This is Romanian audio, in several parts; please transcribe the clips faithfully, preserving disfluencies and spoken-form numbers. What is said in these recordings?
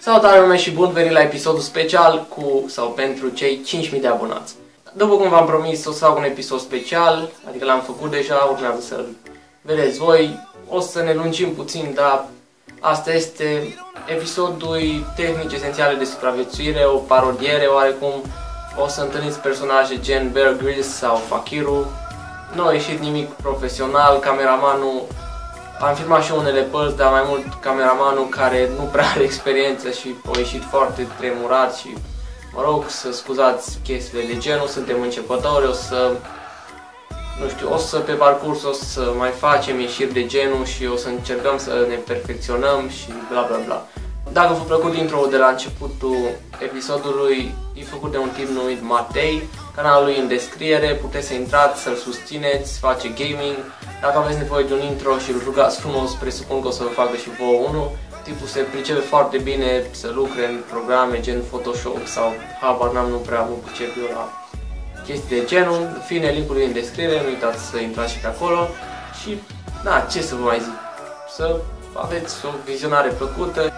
Salutare lume și bun venit la episodul special cu sau pentru cei cinci mii de abonați. După cum v-am promis, o să fac un episod special, adică l-am făcut deja, urmează să-l vedeți voi. O să ne lungim puțin, dar asta este episodul tehnici esențiale de supraviețuire, o parodiere oarecum. O să întâlniți personaje gen Bear Grylls sau Fakiru. Nu a ieșit nimic profesional, cameramanul, am filmat și unele părți, dar mai mult cameramanul care nu prea are experiență și a ieșit foarte tremurat și mă rog să scuzați chestiile de genul, suntem începători, o să, nu știu, o să pe parcurs o să mai facem ieșiri de genul și o să încercăm să ne perfecționăm și bla bla bla. Dacă v-a plăcut intro de la începutul episodului, e făcut de un tip numit Matei, canalul lui în descriere, puteți să intrați, să-l susțineți, face gaming. Dacă aveți nevoie de un intro și îl rugați frumos, presupun că o să vă facă și vouă unul. Tipul se pricepe foarte bine să lucre în programe gen Photoshop sau habar n-am, nu prea mă pricep eu la chestii de genul. În fine, linkul e în descriere, nu uitați să intrați și pe acolo. Și, da, ce să vă mai zic, să aveți o vizionare plăcută.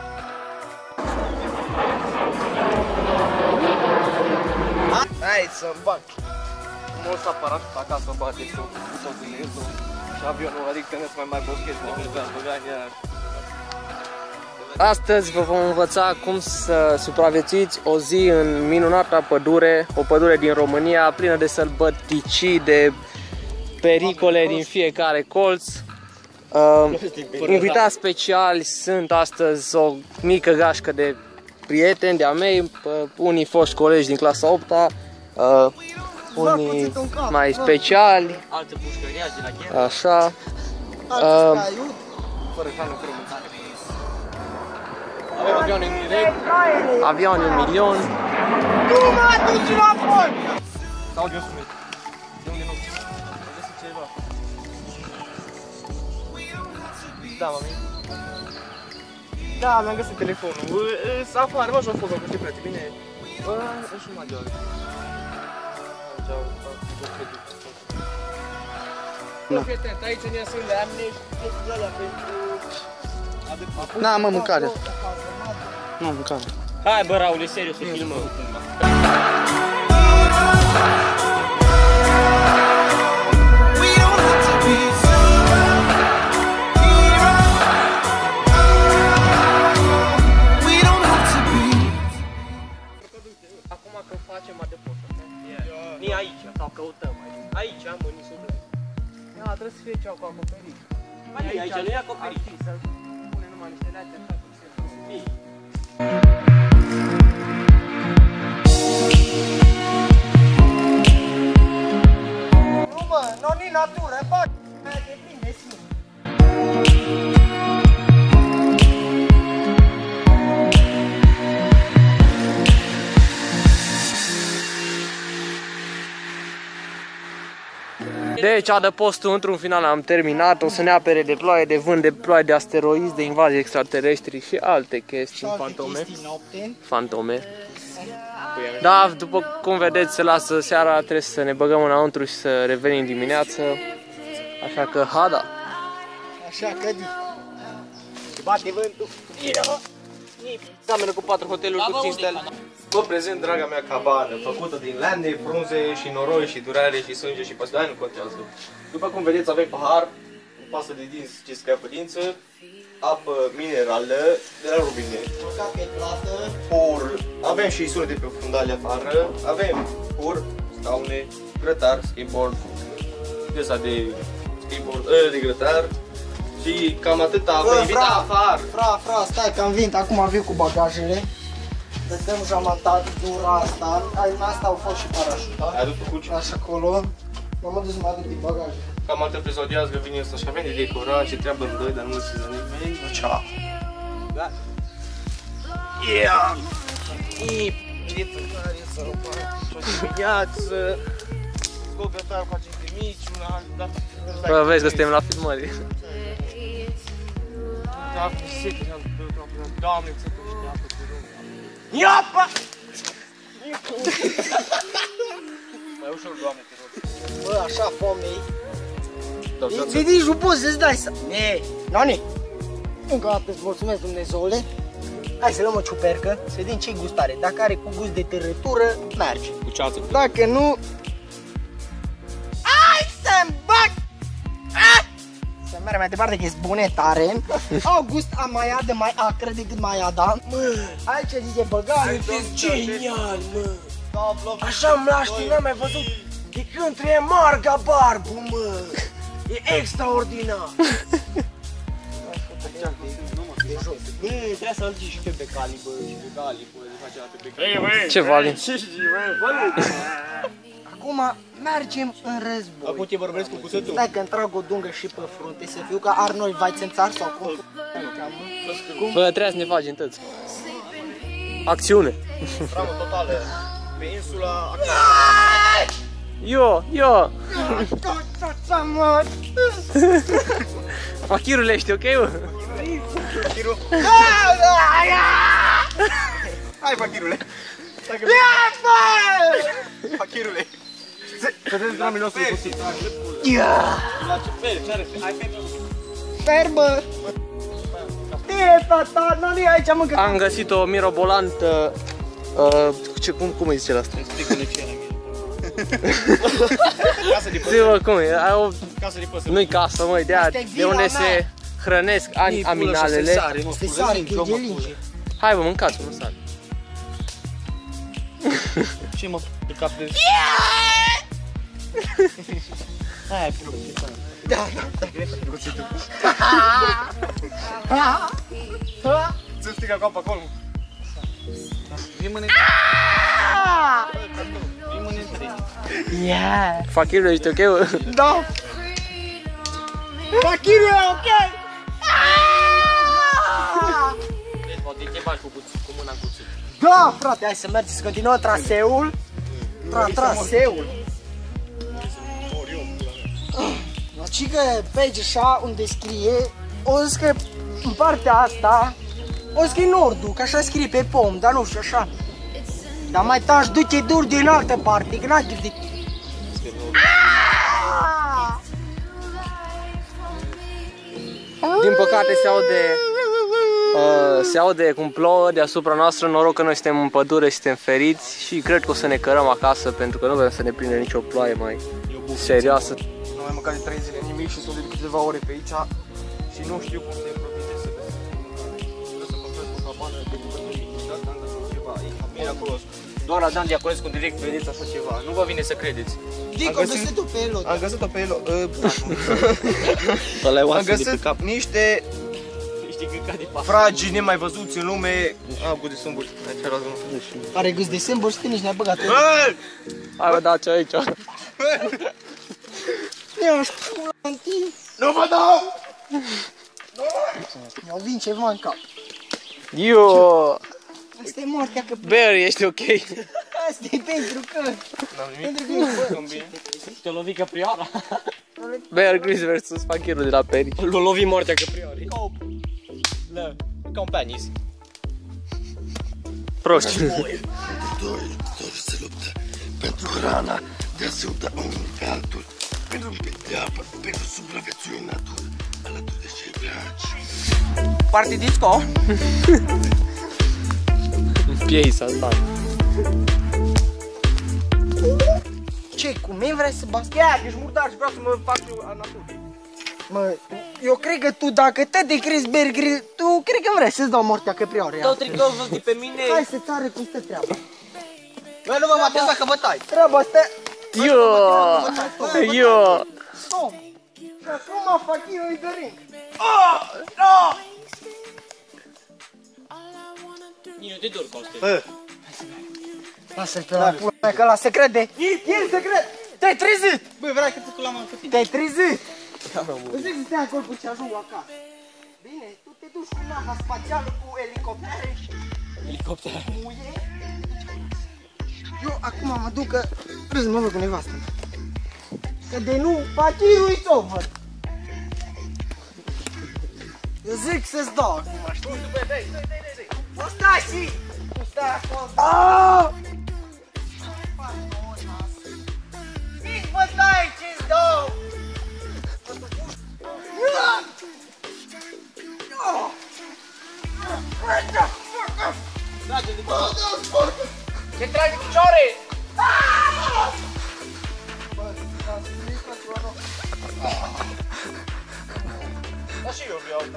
Hai să-mi bag mulți aparat acasă, bate și tot și avionul, adică nu-ți mai mai boschezi, nu Astăzi vă vom învăța cum să supraviețuiți o zi în minunata pădure, o pădure din România, plină de sălbăticii, de pericole din fiecare colț. Uh, invitați speciali sunt astăzi o mică gașcă de prieteni de-a mei, unii foști colegi din clasa a opta, uh, unii mai speciali, așa, uh, avem avioane în direct, avioane un milion. Nu mă duci la fond! Sau de o sunet. De unde nu? Am găsit ceva. Da, mami. Da, mi-am găsit telefonul. Să afară, mă, și-o fost, că știi frate, bine. Bă, și mai deoară. Fii atent, aici ne sunt de amne și chestii alea pentru... N-am mă mâncare. N-am mâncare. Hai bă, Raul, e serios, să filmăm. Acum că facem adăpost, ni aici, sau căutăm aici. Aici am în isoblă. Da, trebuie să fie cea cu acoperit. Aici, aici nu e acoperit. Să pune numai niște leate așa cum se fie. Nu bă, nu-i natură, bă, de bine simt. Deci adăpostul într-un final am terminat, o să ne apere de ploaie, de vânt, de ploaie, de asteroizi, de invazii extraterestri și alte chestii, fantome. Fantome. Da, după cum vedeți, se lasă seara, trebuie să ne băgăm înăuntru și să revenim dimineață. Așa că, hada! Așa că di. Și bate vântul. Seamănă cu patru hoteluri cu cinci stele. Vă prezint draga mea cabană, făcută din lemne, frunze și noroi și durare și sânge și păsări, nu contează. După cum vedeți, avem pahar, pastă de dinți ce scapă dință, apă minerală de la robinet, pur, avem și sunete pe fundale afară, avem pur, scaune, grătar, skateboard, piesa de skateboard, de grătar. Și cam atâta, am venit afară. Fra, fra, stai că am venit, acum vin cu bagajele. Dăm jumătatura asta, asta au fost și parașuta. Ai adus cu cuci? Așa acolo. M-am dus să mă aduc din bagaje. Cam atât episodiază că vine ăsta și avem de decorat, ce treabă în doi, dar nu știu nimeni. Ciao! Da? Yeah! Ii, vedeți în care să o fac o dimineață. Scogătar cu aceste mici, una alta. Bă, vezi că suntem la filmări. Da, cu secret, Doamne, ți-a pus de apă cu rând. Iapa! Mai ușor, Doamne, te rog. Bă, așa foamei. De nici nu poți să-ți dai să... Ne, Noni! Încă o dată îți mulțumesc, Dumnezeule. Hai să luăm o ciupercă, să vedem ce gustare. Dacă are cu gust de târătură, merge. Cu ceață. Dacă nu... Hai să-mi bag! Ah! Să merg mai departe că e bune tare. Au gust amaiadă mai acră decât maiada. Mă, hai ce zice băgare. Sunteți genial, mă! Așa mlaști n-am mai văzut de când trăie Marga Barbu, mă! E extraordinar! Bă, trebuie să-l zici și pe Becali, bă, și pe Gali, bă, de face pe Becali. Ce Vali? Acum mergem în război. Acum te vorbesc cu cuțătul. Stai că-mi trag o dungă și pe frunte, să fiu ca Arnold Schwarzenegger sau cum? Bă, trebuie să ne facem tăți. Acțiune. Tramă totală. Pe insula... Yo, yo. Fachirule, ești ok, bă? Fachiru. Hai, Fachirule. Fachirule. Vedeți dramele nostru puțin. Sper, bă! Tine, tata, nu-i aici, mă, că... Am găsit o mirobolantă... Uh, ce, cum, cum îi zice la asta? Casă de Zi, bă, cum e? Ai o... Casă de păsări. Nu-i casă, măi, de, aia, de unde se hrănesc ani, aminalele. Se sare, că e gelinge. Hai, bă, mâncați, mă, sare. Ce mă pe cap de... Hai, pe loc, ce faci? Da, da. Să striga cu apă acolo. Vii-mâne... Vii-mâne... Yeah. Fachirule, ești ok, bă? Da. Fachiru e ok. Te bagi cu mâna în cuțit. Da, frate, hai să mergem să continuăm traseul. Tra traseul. Și că pe aici așa unde scrie, o zis că în partea asta, o scrie nordul, că așa scrie pe pom, dar nu știu așa. Dar mai taci, du-te dur din altă parte, că n-ai chef de... Din păcate se aude... Uh, se aude cum plouă deasupra noastră, noroc că noi suntem în pădure și suntem feriți și cred că o să ne cărăm acasă pentru că nu vrem să ne prindă nicio ploaie mai serioasă. Nu mai mâncat de trei zile nimic și sunt de câteva ore pe aici și nu știu cum se profite să găsesc mâncare. Trebuie să construiesc o cabană de bucătării, dacă am găsit ceva, e miraculos. Doar la Dan Diaconescu în direct vedeți așa ceva, nu vă vine să credeți. Dico, am găsit-o pe el. Am găsit-o pe el. Am găsit niște fragi nemai văzuți în lume. Ah, gust de sâmburi. Are gust de sâmburi, știi, nici n-ai băgat. Hai, bă, dați aici. Ia-și pula în tine. Nu vă dau! Mi-au vin ceva în cap. Yo! Asta e moartea că... Barry, ești ok? Asta e pentru că... Pentru că... Te-a lovit căprioara. Bear Grylls versus Fachirul de la Perry. L-a lovit moartea căprioarei. Da, companies. Proști. Doi se luptă pentru hrana, de a se uita unul pe altul, pentru un pic de apă, pentru supraviețuire în natură, alături de cei dragi. Party disco? Piei saltat. Ce, cu mine vrei să bați? Ia, ești murdar și vreau să mă fac eu a natură. Mă, eu cred că tu, dacă te de crezi Bear Grylls, tu cred că vrei să-ți dau moartea căprioarei. Tot tricoul văzut de pe mine. Hai să-ți arăt cum stă treaba. Bă, nu vă mă atenți dacă vă tai. Treaba asta... Yo! Yo! Stop! Și acum fac eu în ring. Nici nu te dor, Coste. Bă, Lasă-l pe la pula mea, că ăla se crede. El se crede. Te-ai trezit! bă, vreau că tu l-am cu tine. Te-ai trezit! Îți zic să stai acolo cu ceasul acasă. Bine, tu te duci cu nava spațială, cu elicoptere și... Elicoptere. muie. Eu acum mă duc că trebuie să mă văd cu nevastă. Că de nu, Fachirul it's over. Eu zic să-ți dau acum, știi? Bă, dai, dai, dai, dai. O stai și... Tu stai acolo. Aaaa! Zici, bă, stai, ce-ți dau? What the fuck Te tragi picioare! Da și eu vreau asta.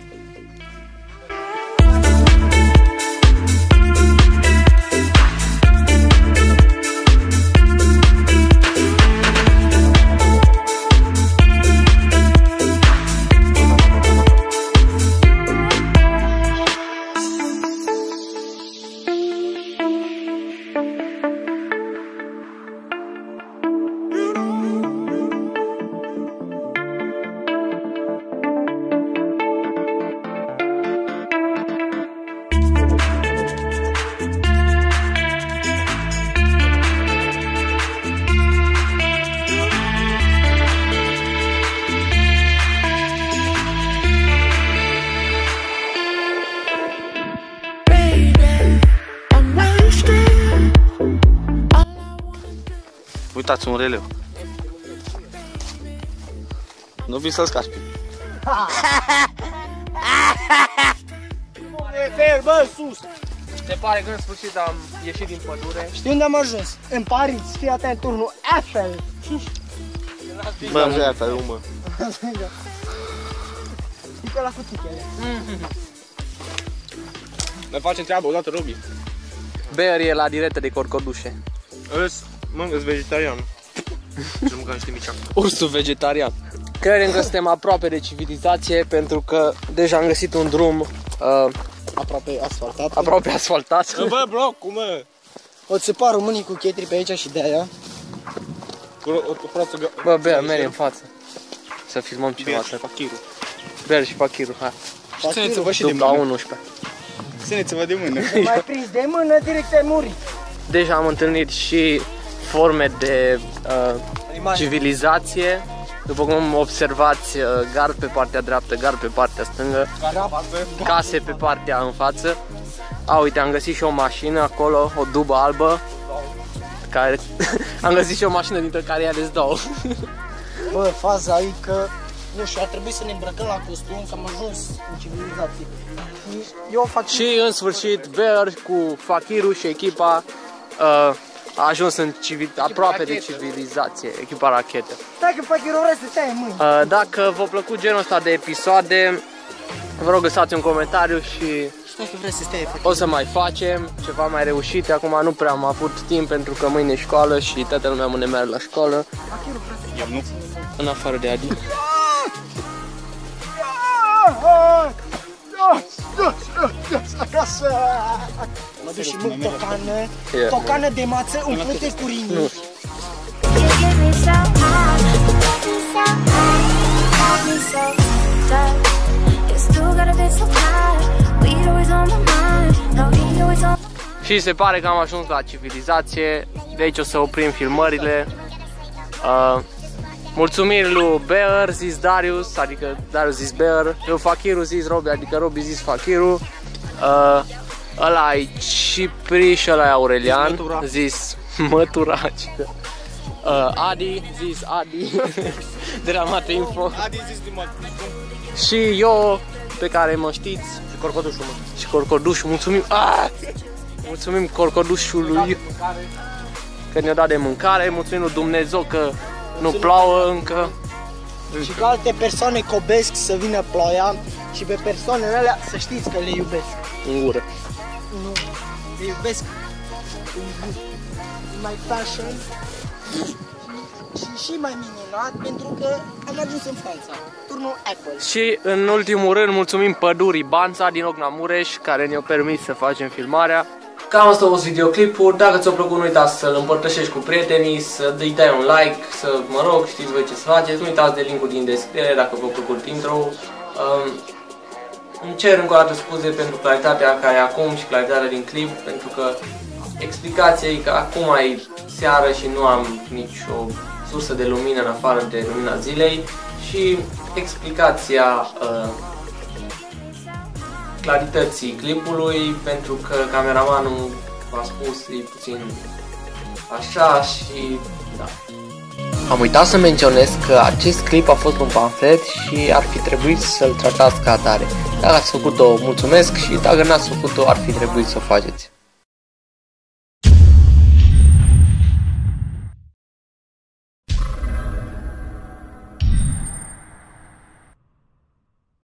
Uitați un releu. Nu vii să-l scarpi. Fer, bă, sus! Se pare că în sfârșit am ieșit din pădure. Știi unde am ajuns? În Paris, fii atent, turnul Eiffel. Bă, nu e Eiffel, mă. Știi că la cutichele. Ne facem treabă odată, Robi. Bear e la diretă de corcodușe. Îs, mă, îs vegetarian. Și mâncam niște mici acum. Ursul vegetarian. Credem că suntem aproape de civilizație pentru că deja am găsit un drum uh, Aproape asfaltat. aproape asfaltat. Bă, blocul, mă! O țăpa românii cu chetri pe aici și de aia. Cu o proastă gă... Bă, Bear, mergi în față. Să filmăm ceva. Bear și Fachiru. Bear și Fachiru, hai. Țineți-vă și de Dupla mână. unsprezece. Țineți-vă de mână. Mai prins de mână, direct ai murit. Deja am întâlnit și forme de uh, civilizație. După cum observați, uh, gard pe partea dreaptă, gard pe partea stângă, case pe partea în față. A, uite, am găsit și o mașină acolo, o dubă albă. Care... am găsit și o mașină dintre care ea le două. Bă, faza e că, nu știu, ar trebui să ne îmbrăcăm la costum, că am ajuns în civilizație. Eu fac... Și în sfârșit, Bear cu Fachiru și echipa uh, a ajuns în civil... aproape de civilizație, echipa rachetă. Stai că fac erore să stai în mâini. Uh, dacă v-a plăcut genul ăsta de episoade, vă rog lăsați un comentariu și Stai că vrei să stai, fac. o să mai facem ceva mai reușite. Acum nu prea am avut timp pentru că mâine e școală și toată lumea mâine merge la școală. Eu nu. În afară de Adi. Acasă! Mă duc și mânc tocană, Yeah. tocană de mață umplute cu rinii. Nu. You get me so high, got me so high, got me so stuck. You still got a bit so high, weed always on my mind, no he always on. Și se pare că am ajuns la civilizație. De aici o să oprim filmările. Uh, mulțumiri lui Bear, zis Darius, adică Darius zis Bear. Eu Fachiru zis Robi, adică Robi zis Fachiru. Uh, ăla e Cipri și ăla e Aurelian, zis Măturaci. Uh, Adi, zis Adi, de la Mate Info. Adi zis din mă. Și eu, pe care mă știți, Și corcodușul, mă. și Corcoduș, mulțumim, ah! Mulțumim Corcodușului că ne-a dat de mâncare, mulțumim lui Dumnezeu că nu plouă încă. Și că alte persoane cobesc să vină ploaia și pe persoanele alea să știți că le iubesc. În gură. Nu, le iubesc mai passion și, și mai minunat pentru că am ajuns în Franța, turnul Apple. Și în ultimul rând mulțumim pădurii Banța din Ogna Mureș care ne-a permis să facem filmarea. Cam asta a fost videoclipul, dacă ți-a plăcut nu uitați să-l împărtășești cu prietenii, să îi dai un like, să, mă rog, știți voi ce să faceți, nu uitați de linkul din descriere dacă v-a plăcut intro. Um, îmi cer încă o dată scuze pentru claritatea care e acum și claritatea din clip, pentru că explicația e că acum e seară și nu am nicio sursă de lumină în afară de lumina zilei și explicația uh, clarității clipului, pentru că cameramanul v-a spus e puțin așa și da. Am uitat să menționez că acest clip a fost un pamflet și ar fi trebuit să-l tratați ca atare. Dacă ați făcut-o, mulțumesc, și dacă n-ați făcut-o, ar fi trebuit să o faceți.